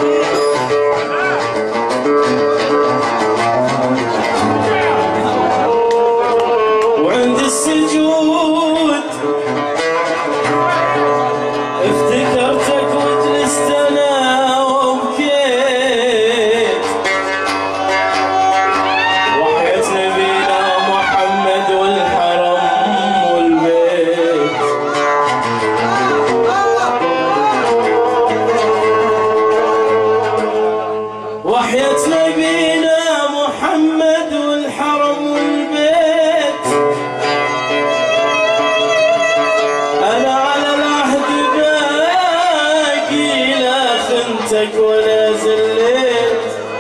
وعند السجود افتكرتك وجلست انا وبكيت، وحياة نبينا محمد والحرم والبيت. وحياة نبينا محمد والحرم والبيت، أنا على العهد باقي لا خنتك ولا زليت.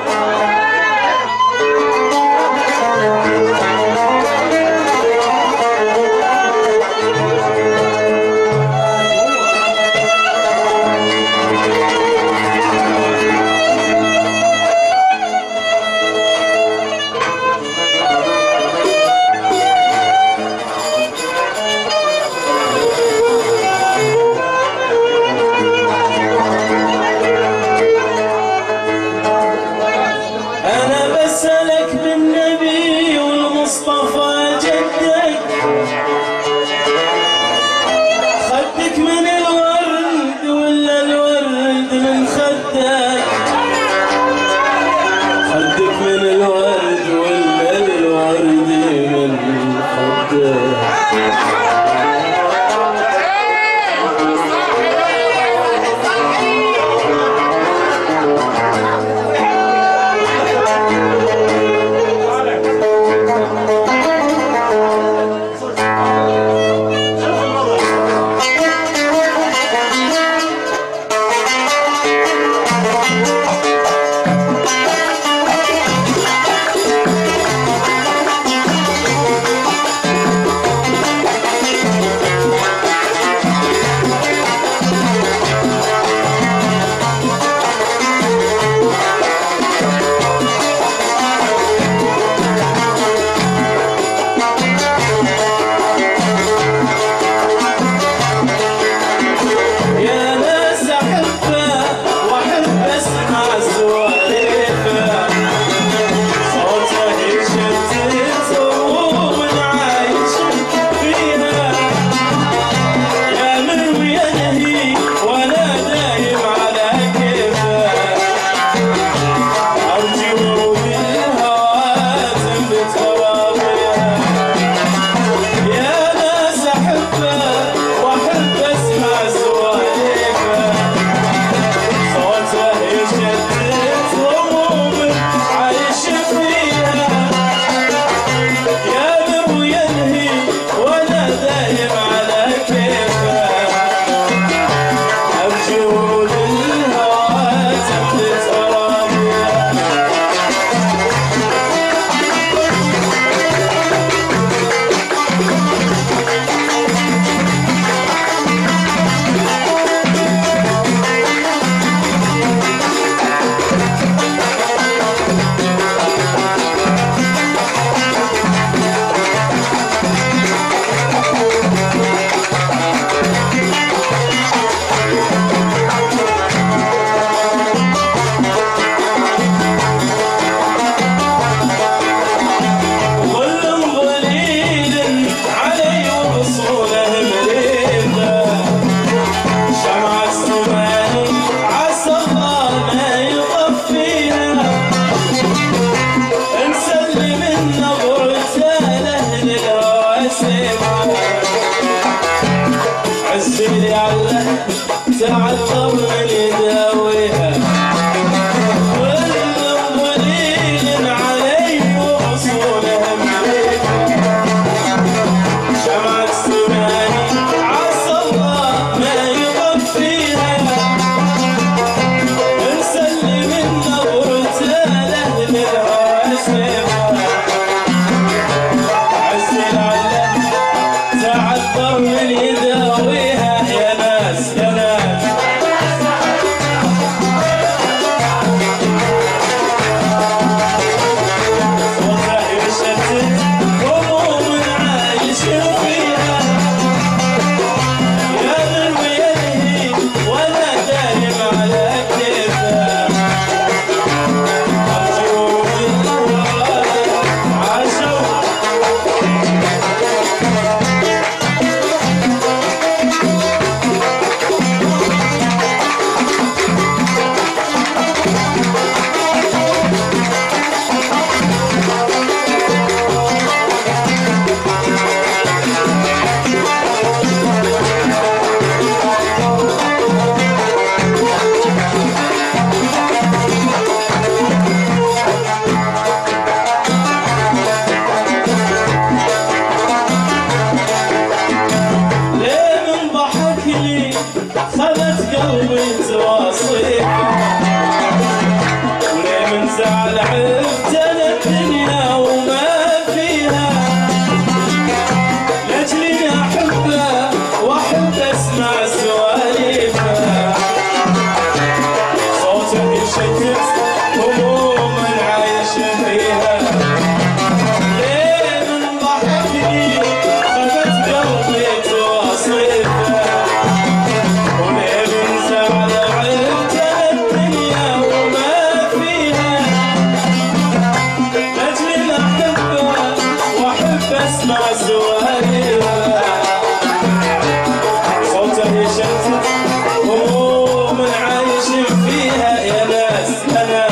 بسألك بالنبي والمصطفى جدك، خدك من الورد ولا الورد من خدك؟ خدك من الورد ولا الورد من خدك؟ يشتت هموم عايش فيها. ليه من ضحكني خذت قلبي تواصيفه، وليه من زعل عرفت الدنيا وما فيها. لاجل احبه واحب اسمع سواليفه، صوته يشتت هموم عايش فيها يا ناس. انا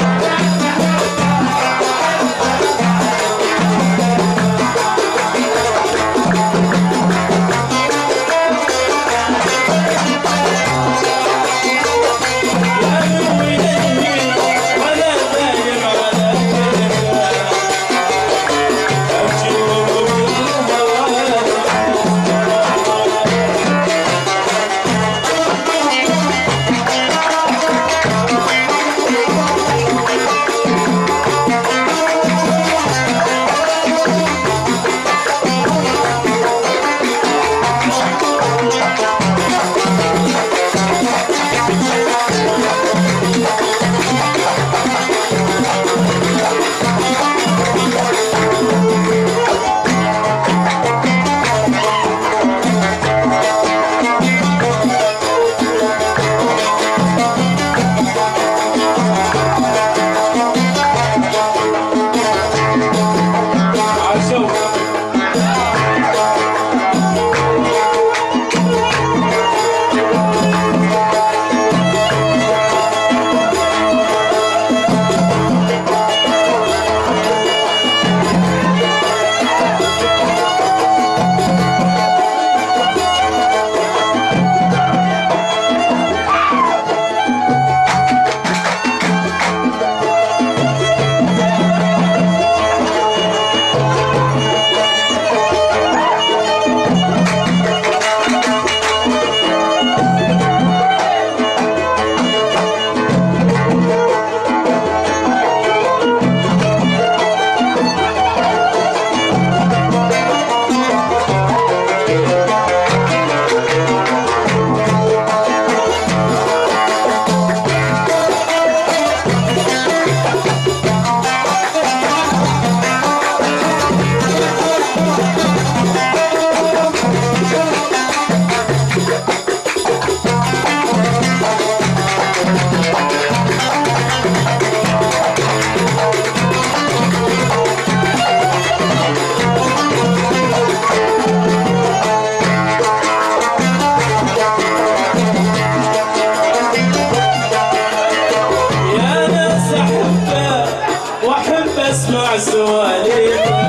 اسمع سواليفه،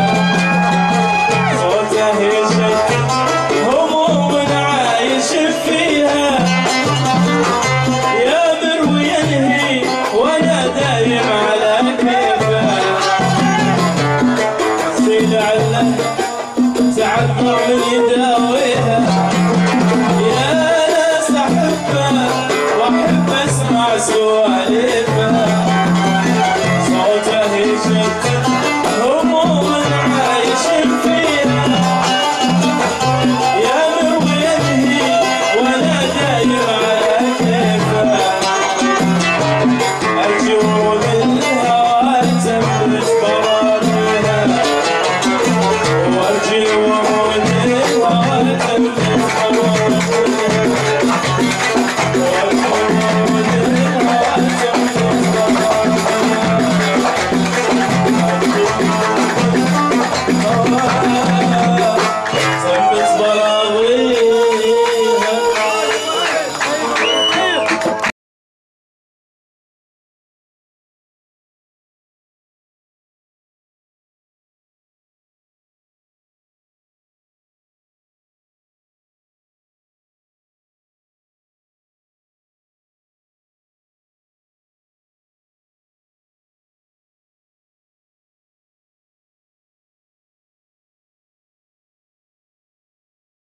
صوته يشتت هموم عايش فيها. يا مروي ينهي وانا دايم على كيفه، زيد عله تعذر من يداويها. يا ناس احبه واحب اسمع سواليفه، صوته يشتت هموم عايش فيها. يا مروي ينهي وانا دايم على كيفه، ارجو